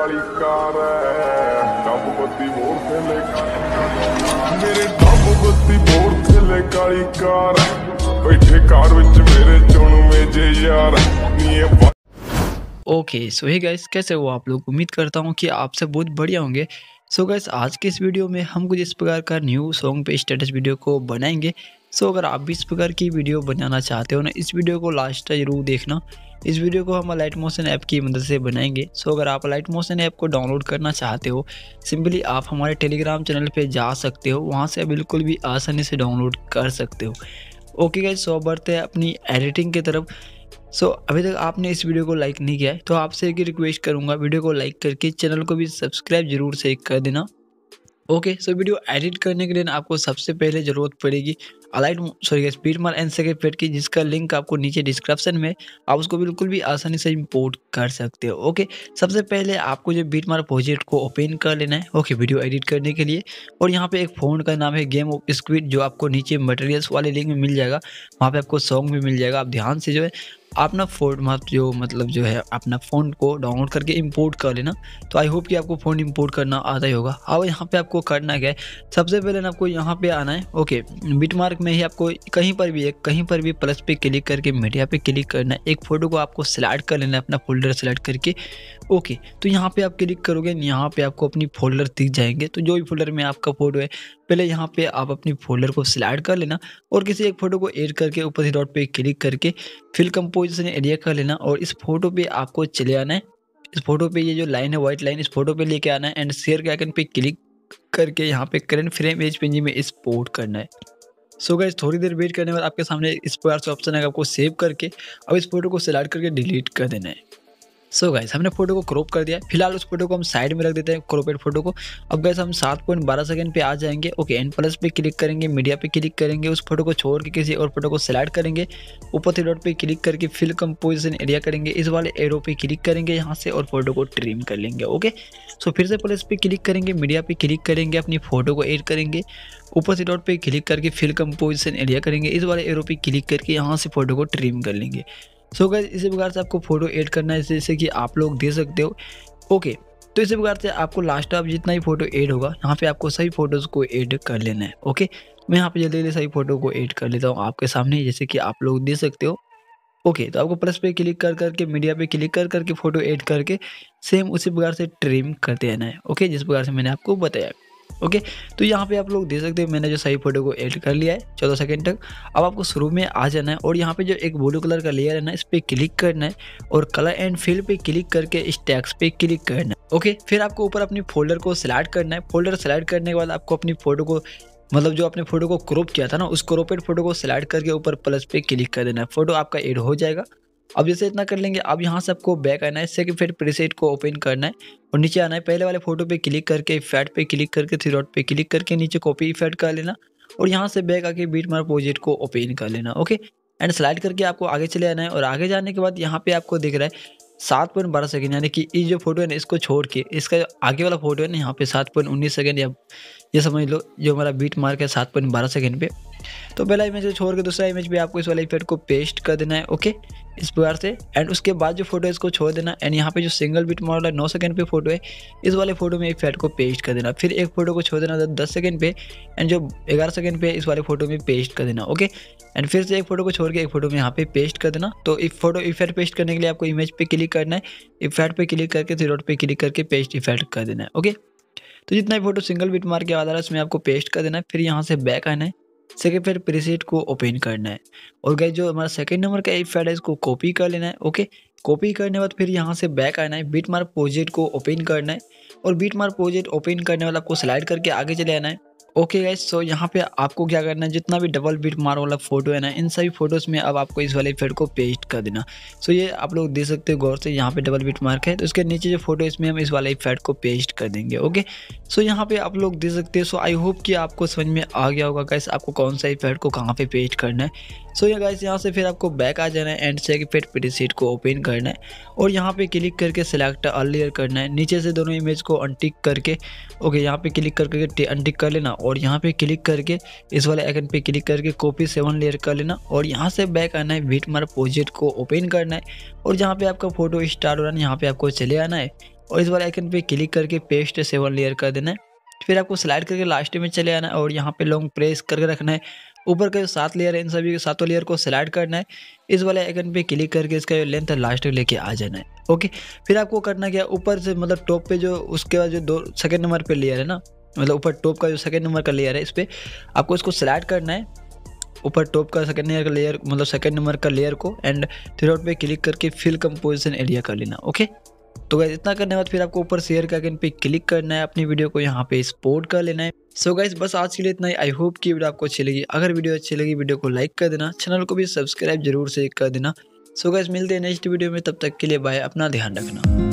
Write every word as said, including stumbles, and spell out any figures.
काली car है dub बत्ती मोड़ से ले मेरे डब बत्ती मोड़ से ले काली कार बैठे कार विच मेरे चुन में जे यार नी ओके सो हे गाइस, कैसे हो आप लोग। उम्मीद करता हूँ कि आप सब बहुत बढ़िया होंगे। सो so गाइस, आज के इस वीडियो में हम कुछ इस प्रकार का न्यू सॉन्ग पे स्टेटस वीडियो को बनाएंगे। सो so, अगर आप भी इस प्रकार की वीडियो बनाना चाहते हो ना, इस वीडियो को लास्ट तक जरूर देखना। इस वीडियो को हम लाइट मोशन ऐप की मदद से बनाएंगे। सो so, अगर आप लाइट मोशन ऐप को डाउनलोड करना चाहते हो, सिंपली आप हमारे टेलीग्राम चैनल पे जा सकते हो, वहाँ से बिल्कुल भी आसानी से डाउनलोड कर सकते हो। ओके गाइस, सो बढ़ते हैं अपनी एडिटिंग की तरफ। सो so, अभी तक आपने इस वीडियो को लाइक नहीं किया है तो आपसे एक रिक्वेस्ट करूंगा, वीडियो को लाइक करके चैनल को भी सब्सक्राइब जरूर से कर देना। ओके सो वीडियो एडिट करने के लिए आपको सबसे पहले ज़रूरत पड़ेगी Alight sorry beat mark and second paid की, जिसका लिंक आपको नीचे डिस्क्रिप्शन में, आप उसको बिल्कुल भी आसानी से इंपोर्ट कर सकते हो। ओके सबसे पहले आपको जो बीटमार्क प्रोजेक्ट को ओपन कर लेना है ओके वीडियो एडिट करने के लिए। और यहाँ पे एक फ़ोन का नाम है गेम ऑफ स्क्विड, जो आपको नीचे मटेरियल्स वाले लिंक में मिल जाएगा। वहाँ पे आपको सॉन्ग भी मिल जाएगा। आप ध्यान से जो है अपना फोन जो मतलब जो है अपना फ़ोन को डाउनलोड करके इंपोर्ट कर लेना। तो आई होप कि आपको फ़ोन इंपोर्ट करना आता ही होगा। अब यहाँ पे आपको करना क्या है, सबसे पहले ना आपको यहाँ पे आना है। ओके बीटमार्क में ही आपको कहीं पर भी एक कहीं पर भी प्लस पे क्लिक करके मीडिया पे क्लिक करना है। एक फ़ोटो को आपको सिलेक्ट कर लेना है, अपना फोल्डर सेलेक्ट करके। ओके तो यहाँ पे आप क्लिक करोगे, यहाँ पे आपको अपनी फोल्डर दिख जाएंगे। तो जो भी फोल्डर में आपका फोटो है, पहले यहाँ पे आप अपनी फोल्डर को सिलेक्ट कर लेना और किसी एक फोटो को ऐड करके ऊपर से डॉट पे क्लिक करके फिल कंपोजिशन एरिया कर लेना। और इस फोटो पे आपको चले आना है। इस फोटो पे ये जो लाइन है, व्हाइट लाइन, इस फोटो पे लेके आना है एंड शेयर के आइकन पे क्लिक करके यहाँ पे करंट फ्रेम इमेज पेंजी में एक्सपोर्ट करना है। सो so गाइस, थोड़ी देर वेट करने के बाद आपके सामने इस प्रकार से ऑप्शन है, आपको सेव करके अब इस फोटो को सिलेक्ट करके डिलीट कर देना है। सो so गाइस, हमने फोटो को क्रॉप कर दिया। फिलहाल उस फोटो को हम साइड में रख देते हैं, क्रॉपेड फोटो को। अब गाइस हम सात पॉइंट बारह सेकंड पे आ जाएंगे। ओके एंड प्लस पे क्लिक करेंगे, मीडिया पे क्लिक करेंगे, उस फोटो को छोड़ के किसी और फोटो को सिलेक्ट करेंगे, ऊपर से डॉट पे क्लिक करके फिल कंपोजिशन एरिया करेंगे, इस वाले एरो पे क्लिक करेंगे यहाँ से और फोटो को ट्रिम कर लेंगे। ओके सो फिर से प्लस पे क्लिक करेंगे, मीडिया पे क्लिक करेंगे, अपनी फोटो को ऐड करेंगे, ऊपर से डॉट पे क्लिक करके फिल कंपोजिशन एरिया करेंगे, इस वाले एरो पे क्लिक करके यहाँ से फोटो को ट्रिम कर लेंगे। सो so गाइस, इसी प्रकार से आपको फोटो ऐड करना है, जैसे कि आप लोग दे सकते हो। ओके तो इसी प्रकार से आपको लास्ट आप जितना ही फोटो ऐड होगा, यहाँ पे आपको सही फोटोज़ को ऐड कर लेना है। ओके मैं यहाँ पे जल्दी जल्दी सही फोटो को ऐड कर लेता हूँ आपके सामने, जैसे कि आप लोग दे सकते हो। ओके तो आपको प्लस पे क्लिक कर करके मीडिया पे क्लिक कर करके फोटो ऐड करके सेम उसी प्रकार से ट्रिम करते रहना है। ओके जिस प्रकार से मैंने आपको बताया। ओके तो यहाँ पे आप लोग देख सकते हो, मैंने जो सही फोटो को ऐड कर लिया है चौदह सेकंड तक। अब आपको शुरू में आ जाना है और यहाँ पे जो एक ब्लू कलर का लेयर है ना, इस पे क्लिक करना है और कलर एंड फिल पे क्लिक करके इस टेक्स्ट पे क्लिक करना है। ओके फिर आपको ऊपर अपनी फोल्डर को सिलेक्ट करना है। फोल्डर सेलेक्ट करने के बाद आपको अपनी फोटो को मतलब जो आपने फोटो को क्रॉप किया था ना, उस क्रॉपेड फोटो को सिलेक्ट करके ऊपर प्लस पे क्लिक कर देना है। फोटो आपका ऐड हो जाएगा। अब जैसे इतना कर लेंगे, अब यहाँ से आपको बैक आना है, सेकंड फिर प्रीसेट को ओपन करना है और नीचे आना है, पहले वाले फोटो पे क्लिक करके इफेक्ट पे क्लिक करके थ्री डॉट पे क्लिक करके नीचे कॉपी इफेक्ट कर लेना और यहाँ से बैक आके बीटमार्क प्रोजेक्ट को ओपन कर लेना। ओके एंड स्लाइड करके आपको आगे चले आना है और आगे जाने के बाद यहाँ पे आपको दिख रहा है सात पॉइंट बारह सेकेंड, यानी कि ये जो फोटो है ना, इसको छोड़ के इसका जो आगे वाला फोटो है ना, यहाँ पे सात पॉइंट उन्नीस सेकेंड, या ये समझ लो जो हमारा बीट मार्क है सात पॉइंट बारह सेकेंड पे। तो पहला इमेज को छोड़ के दूसरा इमेज पे आपको इस वाले इफेक्ट को पेस्ट कर देना है। ओके इस प्रकार से एंड उसके बाद जो फोटो है इसको छोड़ देना एंड यहाँ पे जो सिंगल बीट मार्क वाला नौ सेकंड पे फोटो है, इस वाले फोटो में इफेक्ट को पेस्ट कर देना। फिर एक फोटो को छोड़ देना दस सेकंड पे एंड जो ग्यारह सेकंड पे इस वाले फोटो में पेस्ट कर देना। ओके एंड फिर से एक फोटो को छोड़ के एक फोटो में यहाँ पे पेस्ट कर देना। तो इस फोटो इफेक्ट पेस्ट करने के लिए आपको इमेज पे क्लिक करना है, इफेक्ट पे क्लिक करके थ्री डॉट पे क्लिक करके पेस्ट इफेक्ट कर देना है। ओके तो जितना भी फोटो सिंगल बीट मार्क के आधार है उसमें आपको पेस्ट कर देना है। फिर यहाँ से बैक आना है, सेकेंड फिर प्रीसेट को ओपन करना है और गाइस जो हमारा सेकंड नंबर का इफेक्ट है इसको कॉपी कर लेना है। ओके कॉपी करने के बाद फिर यहाँ से बैक आना है, बीटमार्क प्रोजेक्ट को ओपन करना है और बीटमार्क प्रोजेक्ट ओपन करने वाला आपको स्लाइड करके आगे चले आना है। ओके गाइस सो यहाँ पे आपको क्या करना है, जितना भी डबल बीट मार्क वाला फोटो है ना, इन सभी फोटोज़ में अब आपको इस वाले इफेक्ट को पेस्ट कर देना। सो ये आप लोग देख सकते हो गौर से, यहाँ पे डबल बीट मार्क है तो इसके नीचे जो फोटो इसमें हम इस वाले इफेक्ट को पेस्ट कर देंगे। ओके सो यहाँ पे आप लोग देख सकते हो। सो आई होप कि आपको समझ में आ गया होगा गाइस आपको कौन सा इफेक्ट को कहाँ पे पेस्ट करना है। सो ये गाइस यहाँ से फिर आपको बैक आ जाना है एंड से इफेक्ट प्रीसेट को ओपन करना है और यहाँ पे क्लिक करके सिलेक्ट ऑल लेयर करना है, नीचे से दोनों इमेज को अनटिक करके ओके यहाँ पे क्लिक करके अनटिक कर लेना और यहाँ पे क्लिक करके इस वाले आइकन पे क्लिक करके कॉपी सेवन लेयर कर लेना और यहाँ से बैक आना है, बीटमार्क प्रोजेक्ट को ओपन करना है और जहाँ पे आपका फोटो स्टार्ट हो रहा है यहाँ पे आपको चले आना है और इस वाले आइकन पे क्लिक करके पेस्ट सेवन लेयर कर देना है। फिर आपको स्लाइड करके लास्ट में चले आना है और यहाँ पे लॉन्ग प्रेस करके रखना है। ऊपर का जो सात लेयर है इन सभी सातों लेयर को स्लाइड करना है। इस वाले आइकन पे क्लिक करके इसका जो लेंथ है लास्ट तक लेके आ जाना है। ओके, फिर आपको करना क्या, ऊपर से मतलब टॉप पे जो उसके बाद जो दो सेकंड नंबर पे लेयर है ना, मतलब ऊपर टॉप का जो सेकंड नंबर का लेयर है इस पर आपको इसको स्लाइड करना है। ऊपर टॉप का सेकंड लेयर का लेयर मतलब सेकंड नंबर का लेयर को एंड थ्री डॉट पे क्लिक करके फिल कंपोजिशन एरिया कर लेना। ओके, तो गाइस इतना करने के बाद फिर आपको ऊपर शेयर का आइकन पे क्लिक करना है, अपनी वीडियो को यहाँ पे एक्सपोर्ट कर लेना है। सो गाइस बस आज के लिए इतना ही। आई होप कि वीडियो आपको अच्छी लगी। अगर वीडियो अच्छी लगी वीडियो को लाइक कर देना, चैनल को भी सब्सक्राइब जरूर से कर देना। सो गाइस मिलते हैं नेक्स्ट वीडियो में, तब तक के लिए बाय, अपना ध्यान रखना।